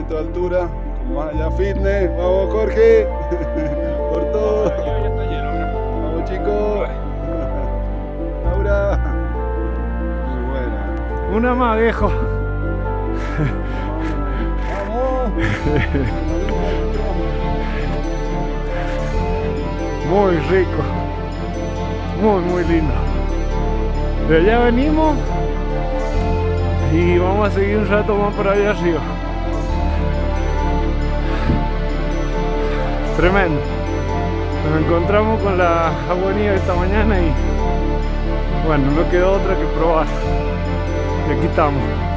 poquito de altura, con más allá fitness. Vamos, Jorge, por todo. Vamos, chicos. Laura. Muy buena. Una más, viejo. Vamos. Muy rico. Muy lindo. De allá venimos y vamos a seguir un rato más por allá arriba. Tremendo. Nos encontramos con la agonía esta mañana y bueno, no quedó otra que probar. Y aquí estamos.